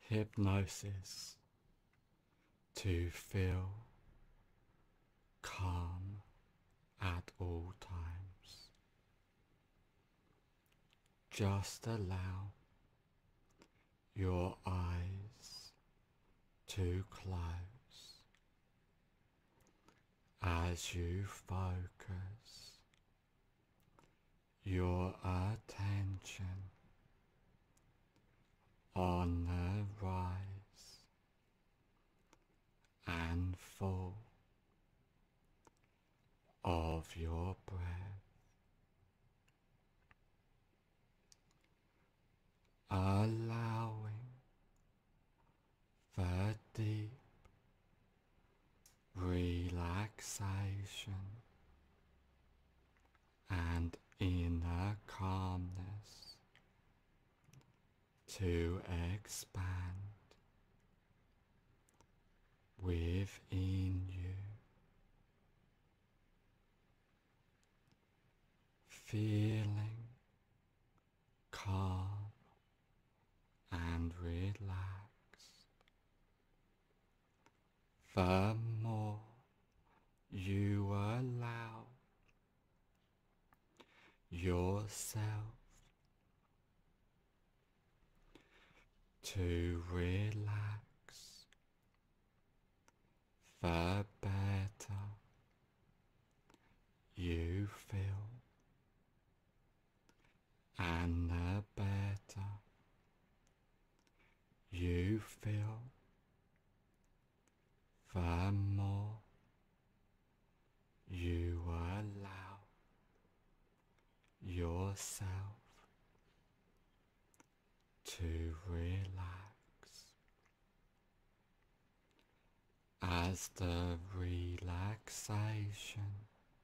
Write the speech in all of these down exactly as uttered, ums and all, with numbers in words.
hypnosis to feel calm at all times. Just allow your eyes to close as you focus your attention on the rise and fall of your breath, allowing the deep relaxation and inner calmness to expand within you, feeling calm and relaxed. The more you allow yourself to relax, the better you feel, and the better you feel, the more you allow yourself to relax. As the relaxation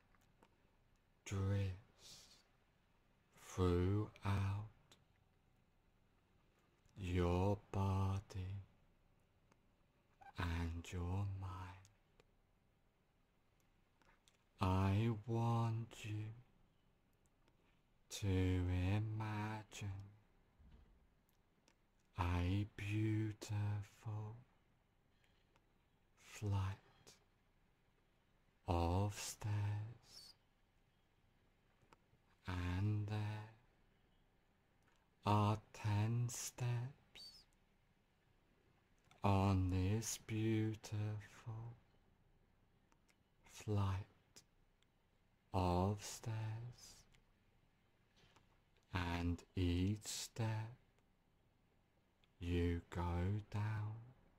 drifts throughout your body and your mind, I want you to imagine a beautiful flight of stairs, and there are ten steps on this beautiful flight of stairs, and each step you go down,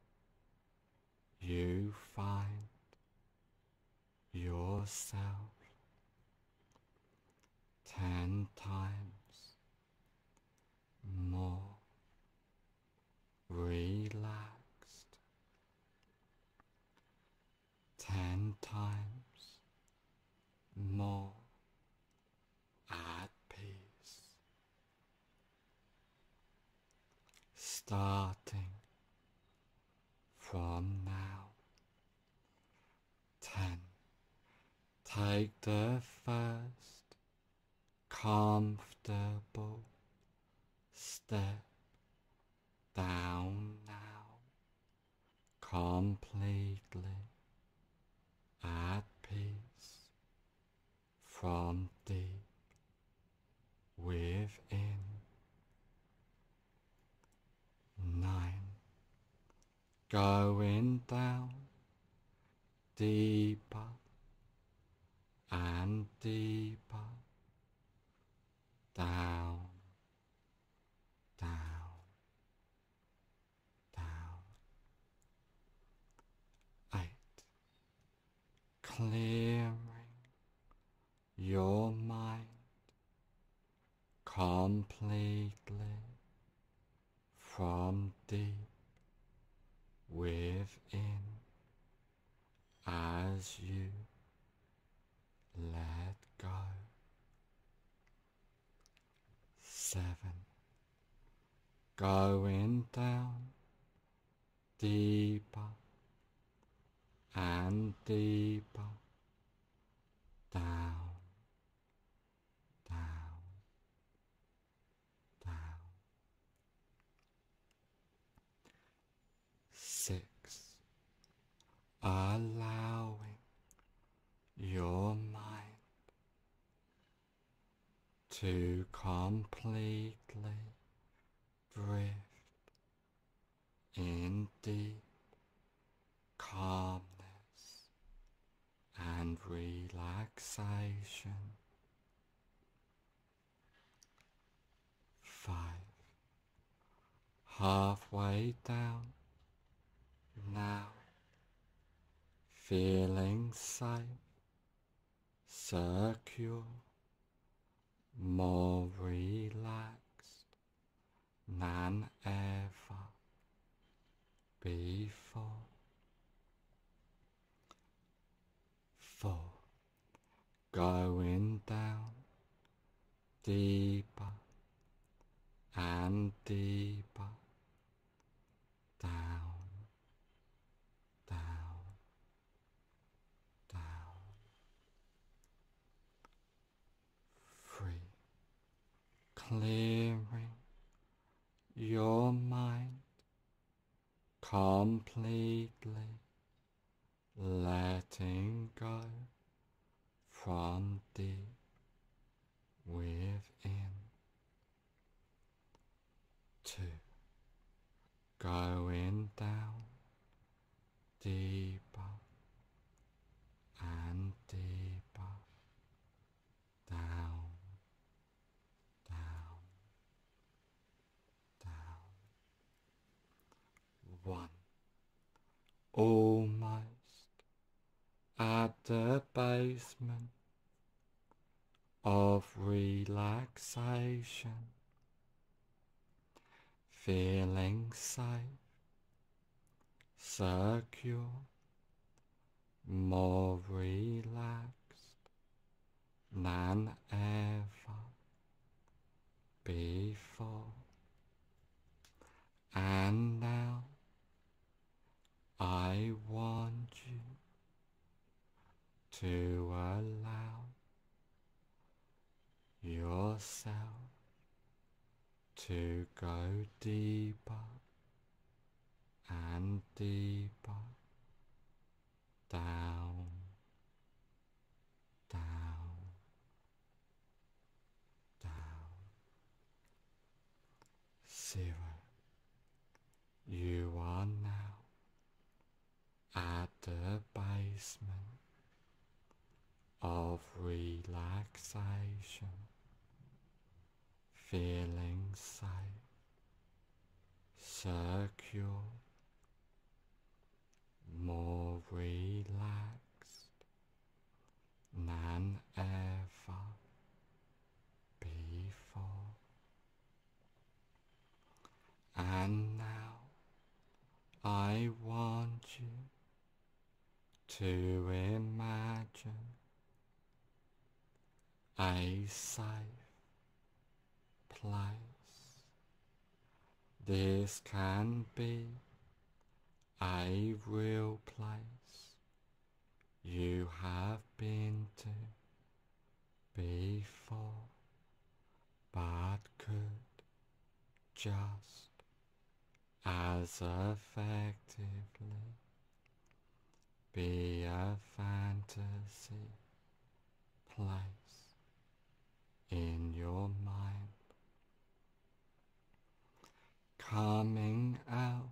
you find yourself ten times more relaxed, ten times more at peace, starting from now. Ten. Take the first comfortable step down now, completely at peace from deep within. Nine. Going down deeper and deeper, down, down, down. Eight. Clearing your mind completely from deep within as you let go. Seven. Going down deeper and deeper, down, down, down. to completely drift in deep calmness and relaxation. Five. Halfway down now, feeling safe, secure, more relaxed than ever before. Four. Going down deeper and deeper, down, down, down. Three. Clearing your mind completely, letting go from deep within. Two. Going down deeper and deeper, down, down, down. One. Almost at the basement of relaxation, feeling safe, secure, more relaxed than ever before. And now I want you to allow yourself to go deeper and deeper, down, down, down. Zero. You are now at the basement of relaxation, feeling safe, secure, more relaxed than ever before. And now I want you to imagine a safe place. This can be a real place you have been to before, but could just as effectively be a fantasy place in your mind. Coming out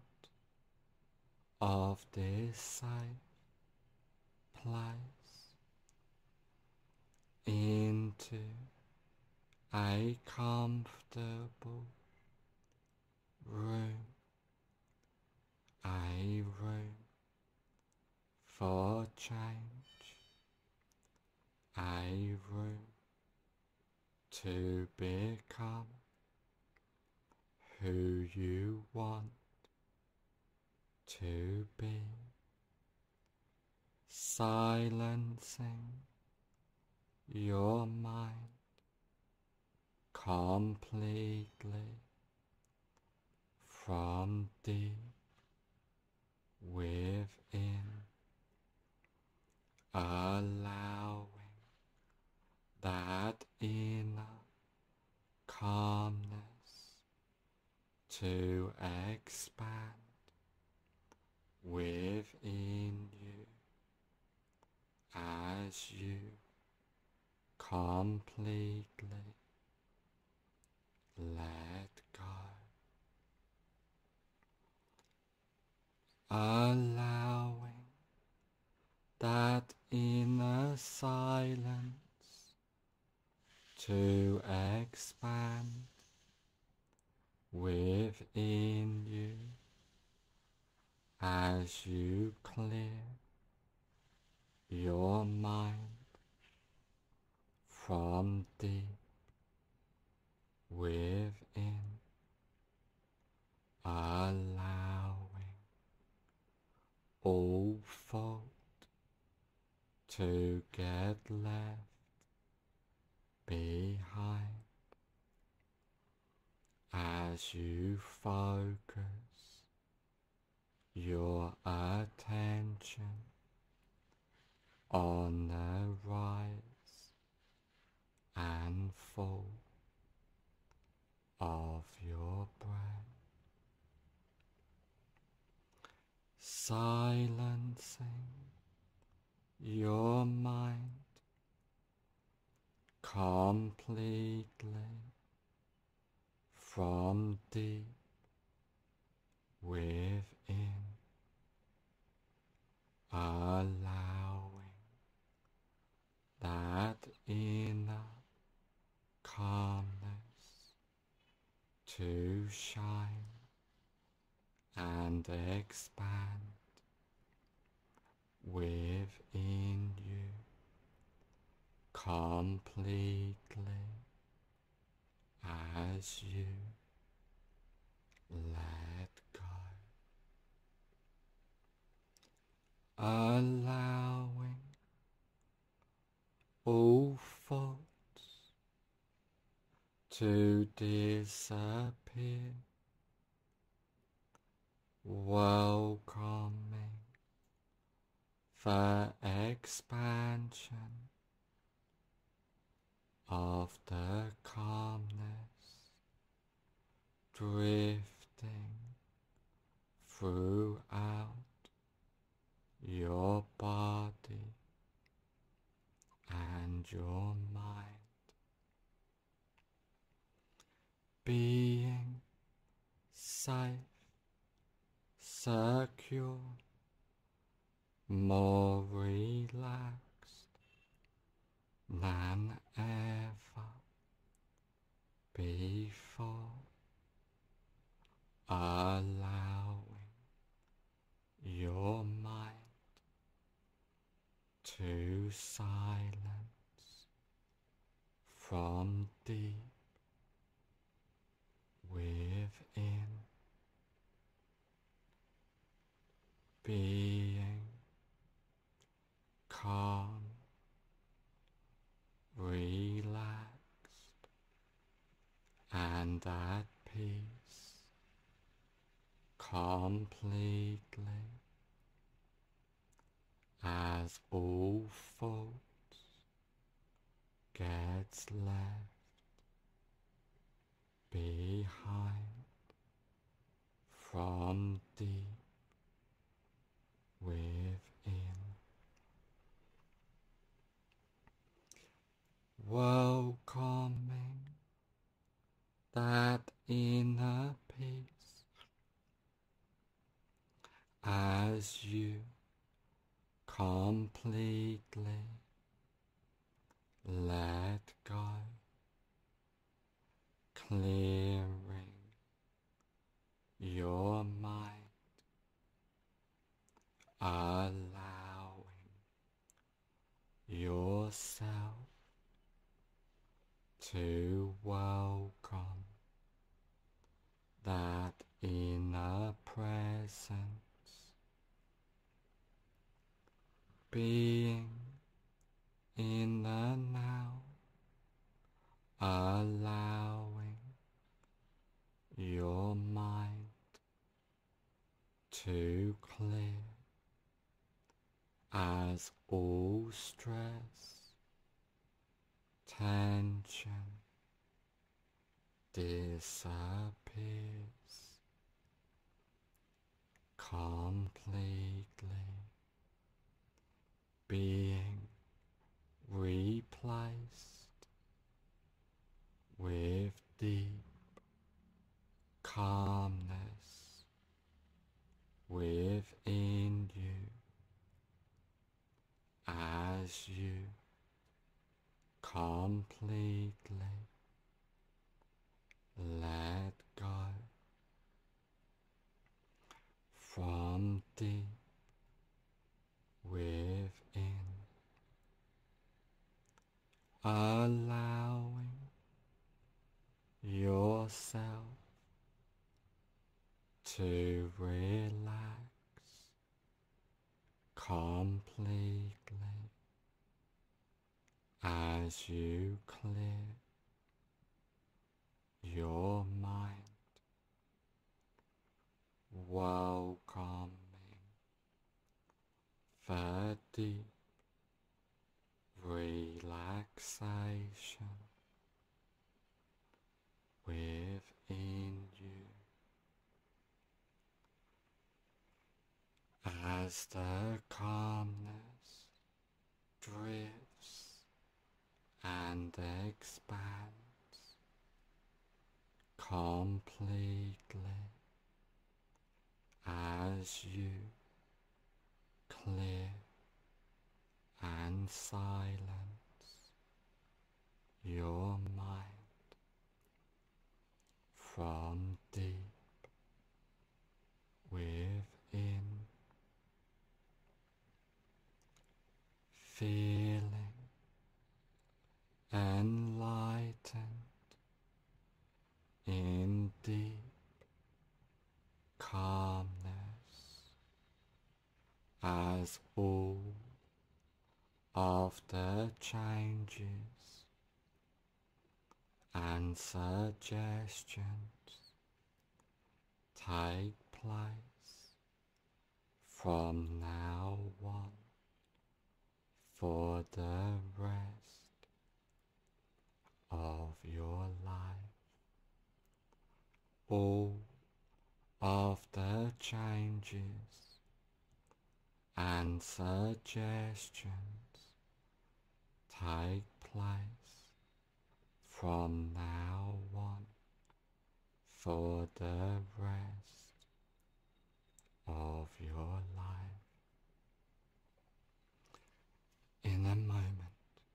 of this safe place into a comfortable room, a room for change, a room to become who you want to be, silencing your mind completely from deep within, allowing that inner calmness to expand within you as you completely within you as you clear your mind from deep within, allowing all thought to get left behind as you focus your attention on the rise and fall of your breath, silencing your mind completely from deep within, allowing that inner calmness to shine and expand within you completely as you let go, allowing all thoughts to disappear, welcoming the expansion of the calmness drifting throughout your body and your mind, being safe, secure, more relaxed than ever before, allowing your mind to silence from deep within, being calm, relaxed, and at peace completely as all thoughts gets left behind from deep within, welcoming that inner peace as you completely let go, clearing your mind, allowing yourself to welcome that inner presence, being in the now, allowing your mind to clear as all stress, tension disappears completely, being replaced with deep calmness within you as you completely let go. yourself to relax completely as you clear your mind, welcoming the deep relaxation within you as the calmness drifts and expands completely as you clear and silence your mind from deep within, feeling enlightened in deep calmness as all of the changes and suggestions take place from now on for the rest of your life. All of the changes and suggestions take place from now on for the rest of your life. In a moment,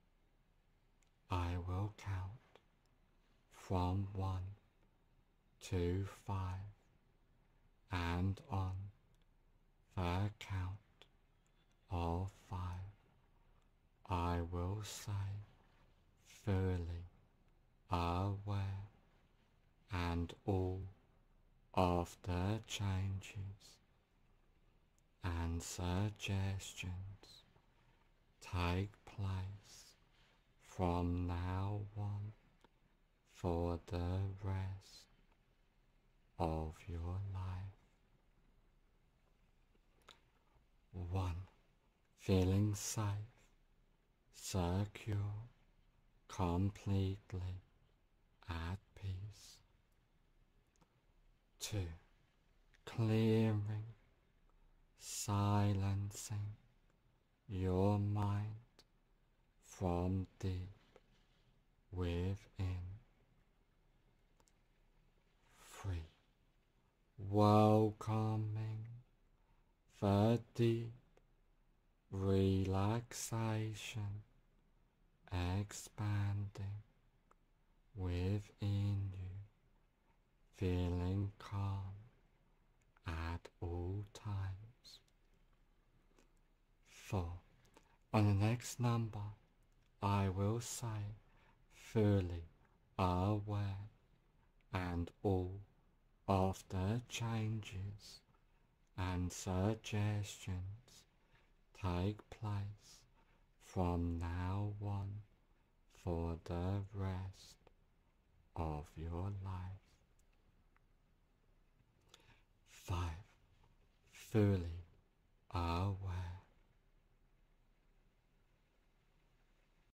I will count from one to five, and on the count of five, I will say fully aware, and all of the changes and suggestions take place from now on for the rest of your life. One, feeling safe, secure, completely at peace. Two, clearing, silencing your mind from deep within. Three, welcoming the deep relaxation expanding within you, feeling calm at all times. Four, on the next number, I will say fully aware, and all of the changes and suggestions take place from now on for the rest of your life. Five, fully aware,